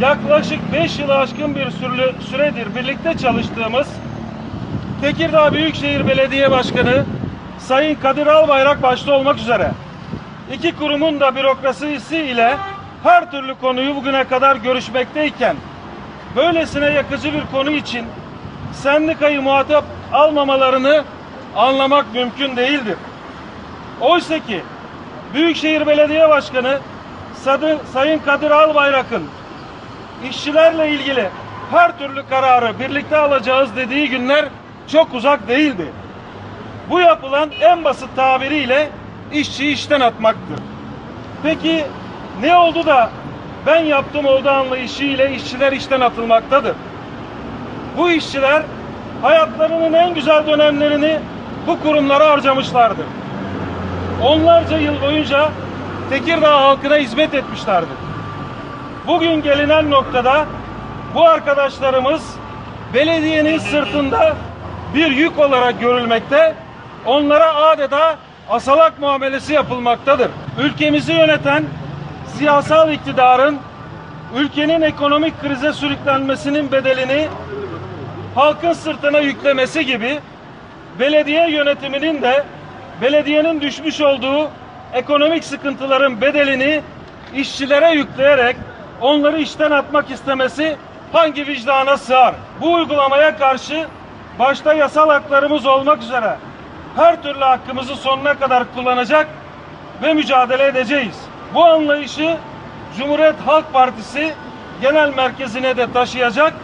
yaklaşık 5 yılı aşkın bir süredir birlikte çalıştığımız Tekirdağ Büyükşehir Belediye Başkanı Sayın Kadir Albayrak başta olmak üzere iki kurumun da bürokrasisi ile her türlü konuyu bugüne kadar görüşmekteyken böylesine yakıcı bir konu için sendikayı muhatap almamalarını anlamak mümkün değildir. Oysa ki Büyükşehir Belediye Başkanı Sayın Kadir Albayrak'ın işçilerle ilgili her türlü kararı birlikte alacağız dediği günler çok uzak değildi. Bu yapılan en basit tabiriyle işçiyi işten atmaktır. Peki ne oldu da ben yaptım oldu anlayışıyla işçiler işten atılmaktadır? Bu işçiler hayatlarının en güzel dönemlerini bu kurumlara harcamışlardır. Onlarca yıl boyunca Tekirdağ halkına hizmet etmişlerdir. Bugün gelinen noktada bu arkadaşlarımız belediyenin sırtında bir yük olarak görülmekte, onlara adeta asalak muamelesi yapılmaktadır. Ülkemizi yöneten siyasal iktidarın ülkenin ekonomik krize sürüklenmesinin bedelini halkın sırtına yüklemesi gibi belediye yönetiminin de belediyenin düşmüş olduğu ekonomik sıkıntıların bedelini işçilere yükleyerek onları işten atmak istemesi hangi vicdana sığar? Bu uygulamaya karşı başta yasal haklarımız olmak üzere her türlü hakkımızı sonuna kadar kullanacak ve mücadele edeceğiz. Bu anlayışı Cumhuriyet Halk Partisi genel merkezine de taşıyacak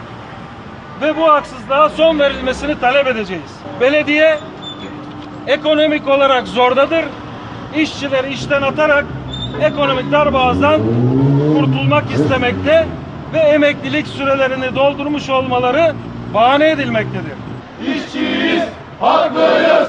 ve bu haksızlığa son verilmesini talep edeceğiz. Belediye ekonomik olarak zordadır. İşçileri işten atarak ekonomik darboğazdan kurtulmak istemekte ve emeklilik sürelerini doldurmuş olmaları bahane edilmektedir. İşçiyiz, haklıyız.